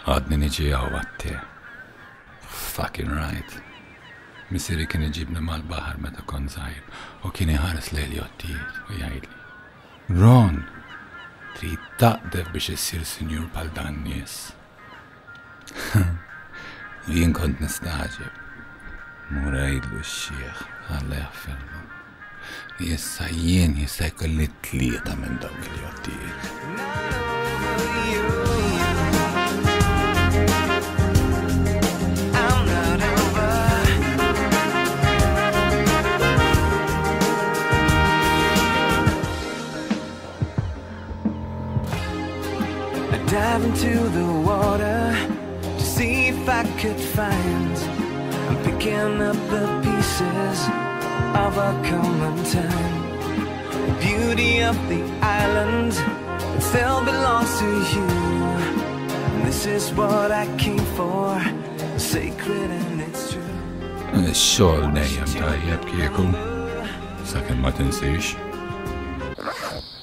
Għadni niġi għawatti. Fucking right. Missiri kien iġibni mal-bahar meta kon zaħir u kien iħares lejli għottijiet u jgħidli. Ron, trid taqdef biex issir sinjur pal dan nies. Jien kont nistaġeb. Mura jidlu x-xieħ, Alla jafferlu. Jissa jien jissa jkolli 3 minn dawk il-jottijiet. Dive into the water to see if I could find. I'm picking up the pieces of a common time. The beauty of the island, it still belongs to you. And this is what I came for, sacred and it's true. Xogħol dejjem tajjeb kieku, sakemm ma tinsix.